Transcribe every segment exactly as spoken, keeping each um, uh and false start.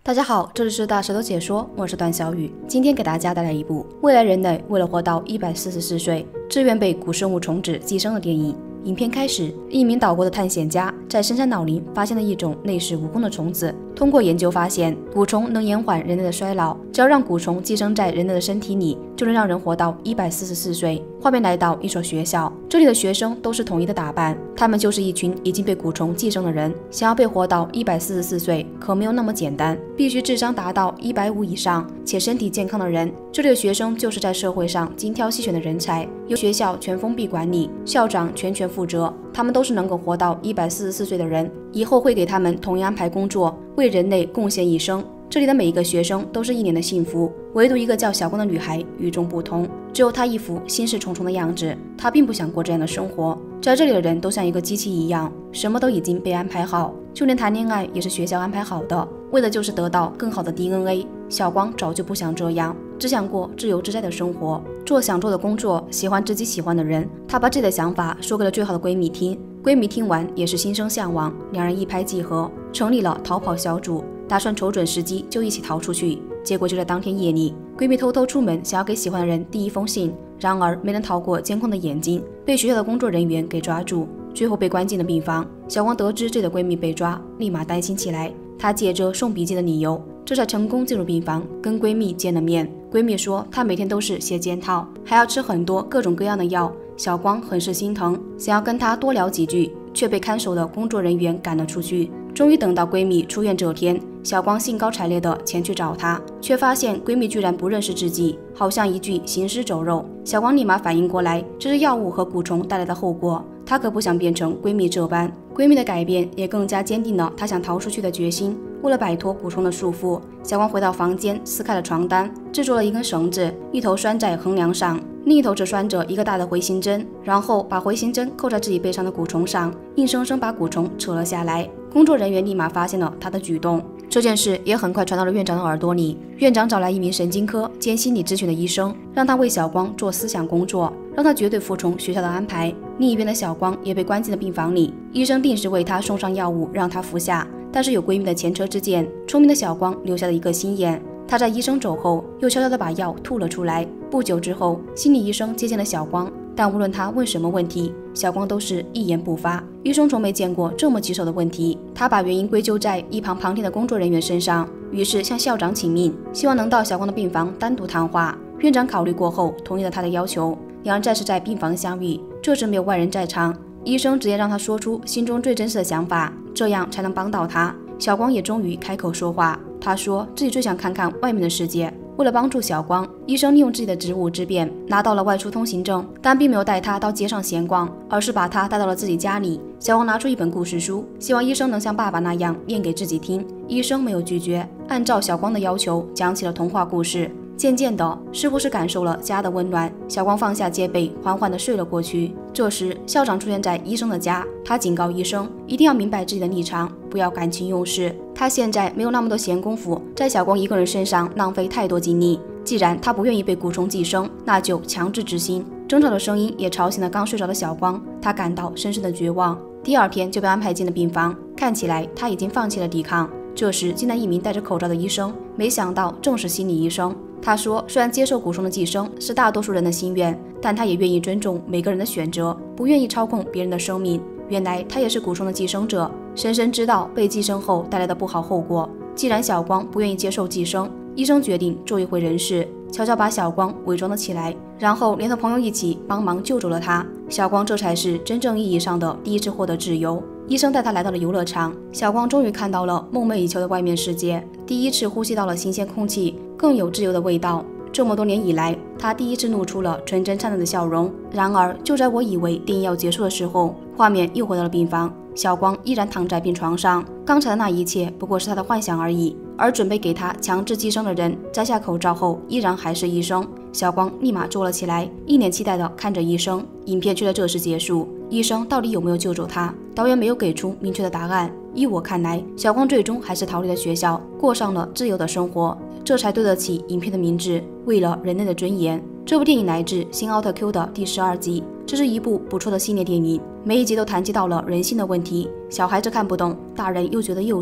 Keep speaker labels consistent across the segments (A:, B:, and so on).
A: 大家好，这里是大舌头解说，我是段小雨。今天给大家带来一部未来人类为了活到一百四十四岁，自愿被古生物虫子寄生的电影。影片开始，一名岛国的探险家在深山老林发现了一种类似蜈蚣的虫子。通过研究发现，蛊虫能延缓人类的衰老，只要让蛊虫寄生在人类的身体里，就能让人活到一百四十四岁。画面来到一所学校，这里的学生都是统一的打扮，他们就是一群已经被蛊虫寄生的人。想要被活到一百四十四岁，可没有那么简单，必须智商达到一百五以上且身体健康的人。这里的学生就是在社会上精挑细选的人才，由学校全封闭管理，校长全权负责。他们都是能够活到一百四十四岁的人，以后会给他们统一安排工作，为人类贡献一生。这里的每一个学生都是一脸的幸福，唯独一个叫小光的女孩与众不同，只有她一副心事重重的样子。她并不想过这样的生活。在这里的人都像一个机器一样，什么都已经被安排好，就连谈恋爱也是学校安排好的，为的就是得到更好的 D N A。 小光早就不想这样，只想过自由自在的生活，做想做的工作，喜欢自己喜欢的人。她把自己的想法说给了最好的闺蜜听，闺蜜听完也是心生向往，两人一拍即合，成立了逃跑小组，打算瞅准时机就一起逃出去。结果就在当天夜里，闺蜜偷偷出门，想要给喜欢的人递一封信，然而没能逃过监控的眼睛，被学校的工作人员给抓住，最后被关进了病房。小光得知自己的闺蜜被抓，立马担心起来，她借着送笔记的理由，这才成功进入病房，跟闺蜜见了面。闺蜜说她每天都是写检讨，还要吃很多各种各样的药。小光很是心疼，想要跟她多聊几句，却被看守的工作人员赶了出去。终于等到闺蜜出院这天，小光兴高采烈地前去找她，却发现闺蜜居然不认识自己，好像一具行尸走肉。小光立马反应过来，这是药物和蛊虫带来的后果，她可不想变成闺蜜这般。闺蜜的改变也更加坚定了她想逃出去的决心。为了摆脱蛊虫的束缚，小光回到房间，撕开了床单，制作了一根绳子，一头拴在横梁上，另一头则拴着一个大的回形针，然后把回形针扣在自己背上的蛊虫上，硬生生把蛊虫扯了下来。工作人员立马发现了他的举动，这件事也很快传到了院长的耳朵里。院长找来一名神经科兼心理咨询的医生，让他为小光做思想工作，让他绝对服从学校的安排。另一边的小光也被关进了病房里，医生定时为他送上药物让他服下，但是有闺蜜的前车之鉴，聪明的小光留下了一个心眼，他在医生走后又悄悄地把药吐了出来。不久之后，心理医生接见了小光，但无论他问什么问题，小光都是一言不发。医生从没见过这么棘手的问题，他把原因归咎在一旁旁听的工作人员身上，于是向校长请命，希望能到小光的病房单独谈话。院长考虑过后同意了他的要求，两人再次在病房相遇，这时没有外人在场，医生直接让他说出心中最真实的想法，这样才能帮到他。小光也终于开口说话，他说自己最想看看外面的世界。为了帮助小光，医生利用自己的职务之便拿到了外出通行证，但并没有带他到街上闲逛，而是把他带到了自己家里。小光拿出一本故事书，希望医生能像爸爸那样念给自己听。医生没有拒绝，按照小光的要求讲起了童话故事。渐渐的，似乎是感受了家的温暖，小光放下戒备，缓缓地睡了过去。这时校长出现在医生的家，他警告医生一定要明白自己的立场，不要感情用事。他现在没有那么多闲工夫在小光一个人身上浪费太多精力，既然他不愿意被蛊虫寄生，那就强制执行。争吵的声音也吵醒了刚睡着的小光，他感到深深的绝望。第二天就被安排进了病房，看起来他已经放弃了抵抗。这时进来一名戴着口罩的医生，没想到正是心理医生。他说虽然接受蛊虫的寄生是大多数人的心愿，但他也愿意尊重每个人的选择，不愿意操控别人的生命。原来他也是蛊虫的寄生者，深深知道被寄生后带来的不好后果。既然小光不愿意接受寄生，医生决定做一回人事，悄悄把小光伪装了起来，然后连同朋友一起帮忙救走了他。小光这才是真正意义上的第一次获得自由。医生带他来到了游乐场，小光终于看到了梦寐以求的外面世界，第一次呼吸到了新鲜空气，更有自由的味道。这么多年以来，他第一次露出了纯真灿烂的笑容。然而就在我以为电影要结束的时候，画面又回到了病房，小光依然躺在病床上，刚才的那一切不过是他的幻想而已。而准备给他强制寄生的人摘下口罩后依然还是医生，小光立马坐了起来，一脸期待地看着医生。影片却在这时结束，医生到底有没有救走他，导演没有给出明确的答案。依我看来，小光最终还是逃离了学校，过上了自由的生活，这才对得起影片的名字，为了人类的尊严。这部电影来自新奥特 Q 的第十二集，这是一部不错的系列电影，每一集都谈及到了人性的问题，小孩子看不懂，大人又觉得幼稚，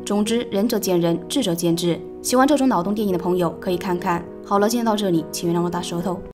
A: 总之，仁者见仁，智者见智。喜欢这种脑洞电影的朋友可以看看。好了，今天到这里，请原谅我大舌头。